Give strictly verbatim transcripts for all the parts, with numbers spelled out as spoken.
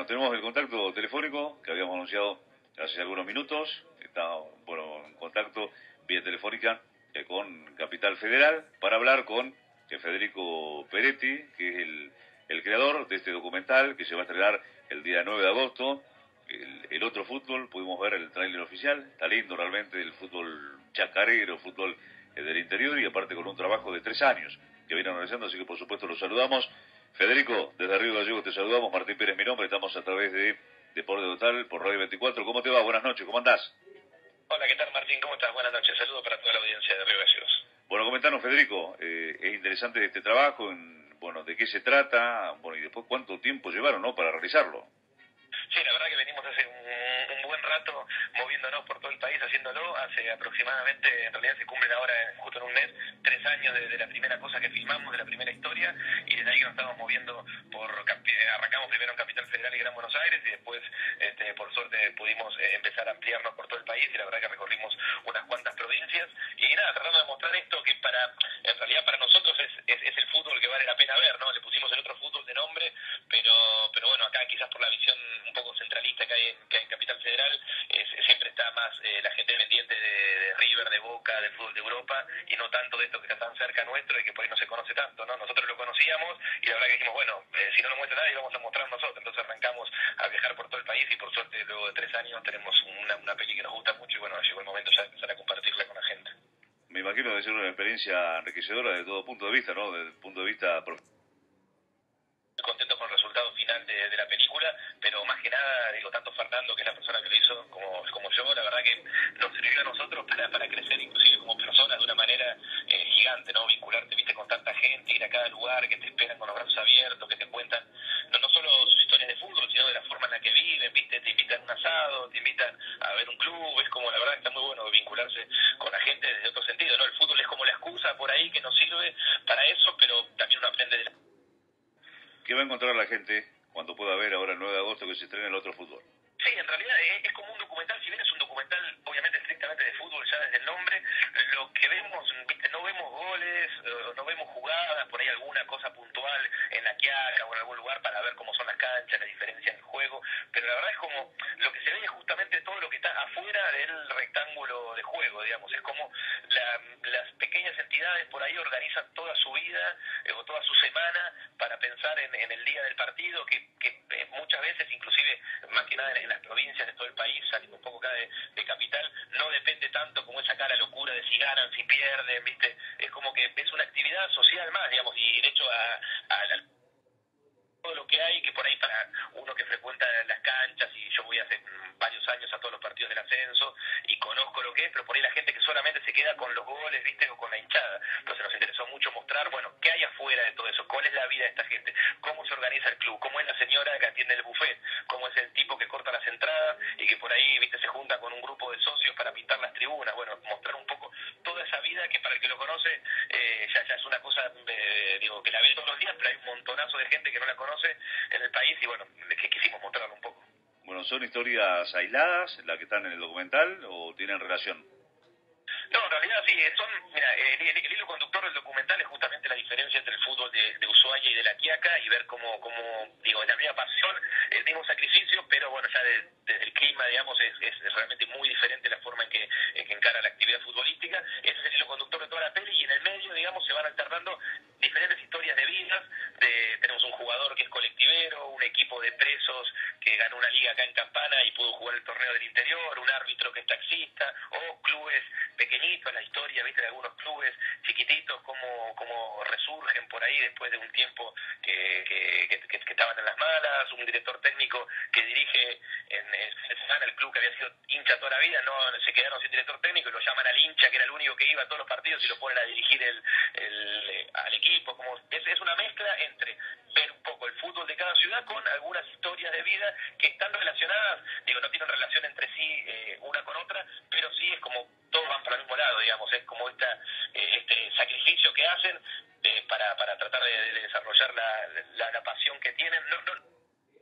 Bueno, tenemos el contacto telefónico que habíamos anunciado hace algunos minutos. Está, bueno, en contacto vía telefónica eh, con Capital Federal para hablar con eh, Federico Peretti, que es el, el creador de este documental que se va a estrenar el día nueve de agosto. El, el otro fútbol, pudimos ver el tráiler oficial, está lindo realmente el fútbol chacarero, fútbol eh, del interior, y aparte con un trabajo de tres años que vienen realizando, así que por supuesto los saludamos. Federico, desde Río Gallegos te saludamos, Martín Pérez mi nombre, estamos a través de Deporte Total por Radio veinticuatro. ¿Cómo te va? Buenas noches, ¿cómo andás? Hola, ¿qué tal, Martín? ¿Cómo estás? Buenas noches, saludos para toda la audiencia de Río Gallegos. Bueno, comentanos, Federico, eh, es interesante este trabajo, en, bueno, de qué se trata, bueno, y después cuánto tiempo llevaron, ¿no?, para realizarlo. Sí, la verdad que venimos hace un, un buen rato moviéndonos por todo el país haciéndolo. Hace aproximadamente, en realidad se cumplen ahora justo en un mes, tres años de, de la primera cosa que filmamos, de la primera historia, y desde ahí que nos estamos moviendo por, arrancamos primero en Capital Federal y Gran Buenos Aires, y después, este, por suerte, pudimos eh, empezar a ampliarnos por todo el país, y la verdad que recorrimos unas cuantas provincias, y nada, tratando de mostrar esto que para, en realidad para nosotros es, es, es el fútbol que vale la pena ver, ¿no? Le pusimos el otro fútbol de nombre, pero, pero bueno, acá quizás por la visión un poco centralista que hay en, que hay en Capital Federal, eh, siempre está más eh, la gente pendiente de, de River, de Boca, del fútbol de Europa, y no tanto de esto que está tan cerca nuestro y que por ahí no se conoce tanto, ¿no? Nosotros lo conocíamos y la verdad que dijimos, bueno, eh, si no lo muestra nadie, vamos a mostrar nosotros. Entonces arrancamos a viajar por todo el país, y por suerte luego de tres años tenemos una, una peli que nos gusta mucho, y bueno, llegó el momento ya de empezar a compartirla con la gente. Me imagino que debe ser una experiencia enriquecedora de todo punto de vista, ¿no?, desde el punto de vista profesional. Contentos con el resultado final de, de la película, pero más que nada, digo, tanto Fernando, que es la persona que lo hizo, como, como yo, la verdad que nos sirvió a nosotros para, para crecer inclusive como personas de una manera eh, gigante, ¿no? Vincularte, viste, con tanta gente, ir a cada lugar, que te esperan con los brazos abiertos, que te cuentan no, no solo sus historias de fútbol, sino de la forma en la que viven, viste, te invitan a un asado, te invitan a ver un club, es como, la verdad que está muy bueno vincularse con la gente desde otro sentido, ¿no? El fútbol es como la excusa por ahí que nos sirve para eso, pero también uno aprende de la... ¿Qué va a encontrar la gente cuando pueda ver ahora el nueve de agosto que se estrena el otro fútbol? Sí, en realidad es, es como un documental, si bien es un documental obviamente estrictamente de fútbol ya desde el nombre, lo que vemos, viste, no vemos goles, eh, no vemos jugadas, por ahí alguna cosa puntual en la Quiaca o en algún lugar para ver cómo son las canchas, la diferencia en el juego, pero la verdad es como, lo que se ve es justamente todo lo que está afuera del rectángulo de juego, digamos, es como la, las pequeñas entidades por ahí organizan toda su vida eh, o toda su semana para pensar en, en el día del partido, que, que eh, muchas veces, inclusive más que nada en, en las provincias de todo el país, saliendo un poco acá de, de Capital, no depende tanto como esa cara locura de si ganan, si pierden, viste, es como que es una actividad social más, digamos, y de hecho a, a la, todo lo que hay, que por ahí para uno que frecuenta las canchas, y yo voy hace varios años a todos los partidos del ascenso y conozco lo que es, pero por ahí la gente que solamente se queda con los goles, viste, o con la hinchada. Entonces nos interesó mucho mostrar, bueno, qué hay afuera de todo eso, cuál es la vida de esta gente, cómo se organiza el club, cómo es la señora que atiende el buffet, cómo es el tipo que corta las entradas y que por ahí, viste, se junta con un grupo de socios para pintar las tribunas. Bueno, mostrar un poco toda esa vida que para el que lo conoce eh, ya, ya es una cosa, eh, digo, que la ve todos los días, pero hay un montonazo de gente que no la conoce en el país, y bueno, que quisimos mostrarlo un poco. Bueno, ¿son historias aisladas las que están en el documental o tienen relación? No, en realidad sí, son, mira, el, el, el hilo conductor del documental es justamente la diferencia entre el fútbol de, de Ushuaia y de la Quiaca, y ver cómo, cómo, digo, la misma pasión, el mismo sacrificio, pero bueno, ya de, desde el clima, digamos, es, es realmente muy diferente la forma en que, en que encara la actividad futbolística. Ese es el hilo conductor de toda la peli, y en el medio, digamos, se van alternando diferentes historias de vidas. De, tenemos un jugador que es colectivero, un equipo de presos que ganó una liga acá en Campana y pudo jugar el torneo del interior, un árbitro que es taxista, o clubes pequeñitos, la historia, viste, de algunos clubes chiquititos, cómo, cómo resurgen por ahí después de un tiempo que, que, que, que, que estaban en las malas, un director técnico que dirige en el fin de semana el club que había sido hincha toda la vida, no se quedaron sin director técnico y lo llaman al hincha, que era el único que iba a todos los partidos, y lo ponen a dirigir el, el, al equipo. Como es, es una mezcla entre ver un poco el fútbol de cada ciudad con algunas historias de vida que están relacionadas, digo, no tienen relación entre sí eh, una con otra, pero sí es como todos van para el mismo lado, digamos, es como esta, eh, este sacrificio que hacen eh, para, para tratar de, de desarrollar la, la, la pasión que tienen. No, no,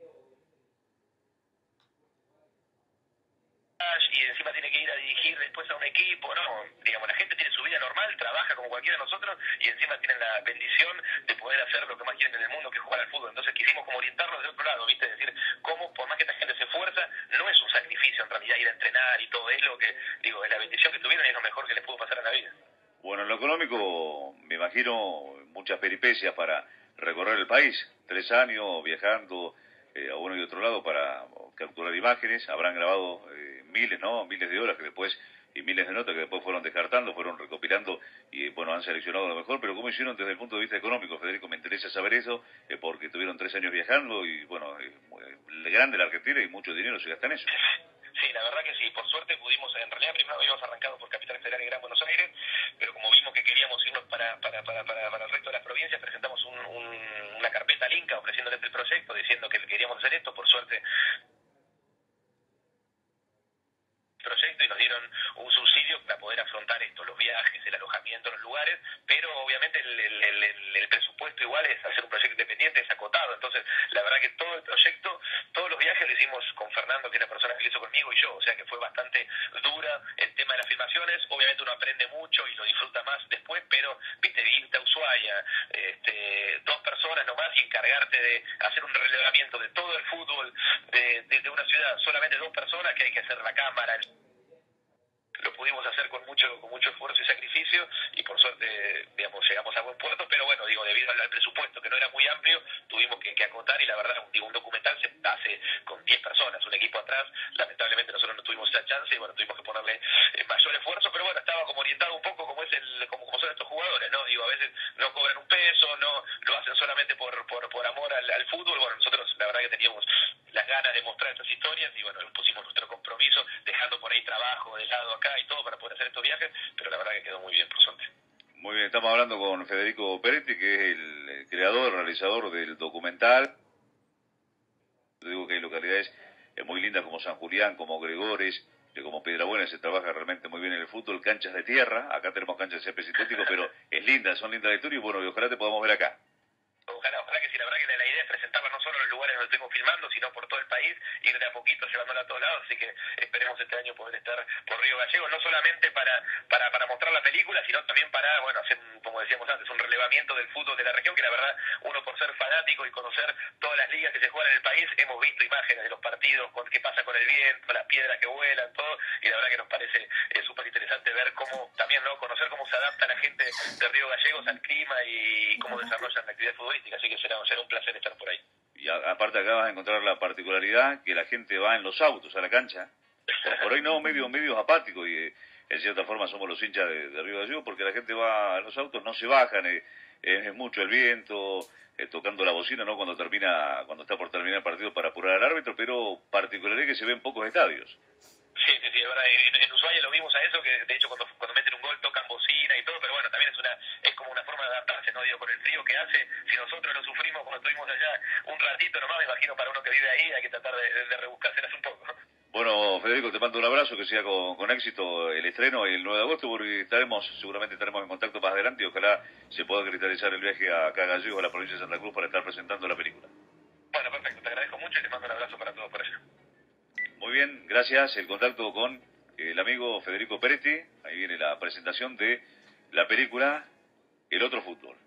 y encima tiene que ir a dirigir después a un equipo, no, digamos, la gente tiene su vida normal, trabaja como cualquiera de nosotros, y encima tienen la bendición de poder hacer lo que más quieren en el mundo, que es jugar al fútbol. Entonces quisimos como orientarlos de otro lado, viste, decir, cómo ir a entrenar y todo, es lo que, digo, es la bendición que tuvieron y es lo mejor que les pudo pasar en la vida. Bueno, en lo económico, me imagino muchas peripecias para recorrer el país. Tres años viajando eh, a uno y otro lado para capturar imágenes. Habrán grabado eh, miles, ¿no? Miles de horas que después, y miles de notas que después fueron descartando, fueron recopilando y, bueno, han seleccionado lo mejor. Pero ¿cómo hicieron desde el punto de vista económico, Federico? Me interesa saber eso, eh, porque tuvieron tres años viajando y, bueno, eh, grande la Argentina y mucho dinero se gasta en eso. Sí, la verdad que sí, por suerte pudimos, en realidad primero habíamos arrancado por Capital Federal y Gran Buenos Aires, pero como vimos que queríamos irnos para, para, para, para, para el resto de las provincias, presentamos un, un, una carpeta al Inca ofreciéndoles el proyecto, diciendo que queríamos hacer esto, por suerte proyecto y nos dieron un subsidio para poder afrontar esto, los viajes, el alojamiento, los lugares, pero obviamente el, el, el, el presupuesto igual es hacer un proyecto independiente, es acotado, entonces la verdad que todo el proyecto, todos los viajes lo hicimos con Fernando, que es la persona que lo hizo conmigo, y yo, o sea que fue bastante dura el tema de las filmaciones, obviamente uno aprende mucho y lo disfruta más después, pero viste, irte a Ushuaia, este, dos personas nomás y encargarte de hacer un relevamiento de todo el fútbol de, de, de una ciudad, solamente dos personas, que hay que hacer la cámara, lo pudimos hacer con mucho con mucho esfuerzo y sacrificio y por suerte, digamos, llegamos a buen puerto, pero bueno, digo, debido al, al presupuesto que no era muy amplio, tuvimos que, que acotar y la verdad, digo, un documental se hace con diez personas, un equipo atrás, lamentablemente nosotros no tuvimos esa chance y bueno, tuvimos que ponerle eh, mayor esfuerzo, pero bueno, estaba como orientado un poco como es el como, como son estos jugadores, ¿no? Digo, a veces no cobran un peso, no lo hacen solamente por por, por amor al, al fútbol, bueno, nosotros la verdad que teníamos las ganas de mostrar estas historias y bueno, pusimos nuestro compromiso, dejando por ahí trabajo de lado acá y todo para poder hacer estos viajes, pero la verdad que quedó muy bien, por suerte. Muy bien, estamos hablando con Federico Peretti, que es el creador, realizador del documental. Yo digo que hay localidades eh, muy lindas como San Julián, como Gregores, que como Piedrabuena se trabaja realmente muy bien en el fútbol, canchas de tierra, acá tenemos canchas de césped sintético, pero es linda, son lindas de historia y bueno, y ojalá te podamos ver acá. Ojalá, ojalá que sí, la verdad que la idea es presentarla no solo en los lugares donde estemos filmando, sino por todo el país, ir de a poquito llevándola a todos lados, así que esperemos este año poder estar por Río Gallegos, no solamente para, para, para mostrar la película, sino también para, bueno, hacer, un, como decíamos antes, un relevamiento del fútbol de la región, que la verdad, uno por ser fanático y conocer todas las ligas que se juegan en el país, hemos visto imágenes de los partidos, con qué pasa con el viento, las piedras que vuelan, todo, y la verdad que nos parece eh, súper interesante ver cómo, también, ¿no?, conocer cómo se adapta la gente de Río Gallegos al clima y cómo desarrollan la actividad futbolística, así que será, será un placer estar por ahí. Y a, aparte acá vas a encontrar la particularidad que la gente va en los autos a la cancha, por, por ahí no, medio, medio apático y eh, en cierta forma somos los hinchas de, de Río Gallegos porque la gente va en los autos, no se bajan, eh, eh, es mucho el viento, eh, tocando la bocina, ¿no?, cuando termina, cuando está por terminar el partido para apurar al árbitro, pero particularidad que se ve en pocos estadios. Sí, sí, sí, es verdad. En, en Ushuaia lo vimos a eso, que de hecho cuando, cuando meten un gol tocan bocina y todo, pero bueno, también es una es como una forma de adaptarse, ¿no? Digo, con el frío que hace, si nosotros lo sufrimos cuando estuvimos allá un ratito nomás, me imagino para uno que vive ahí hay que tratar de, de, de rebuscárselas un poco. Bueno, Federico, te mando un abrazo, que sea con, con éxito el estreno el nueve de agosto, porque estaremos, seguramente estaremos en contacto más adelante y ojalá se pueda cristalizar el viaje acá a Gallegos, a la provincia de Santa Cruz, para estar presentando la película. Bueno, perfecto, te agradezco mucho y te mando un abrazo para todos por allá. Muy bien, gracias. El contacto con el amigo Federico Peretti. Ahí viene la presentación de la película El Otro Fútbol.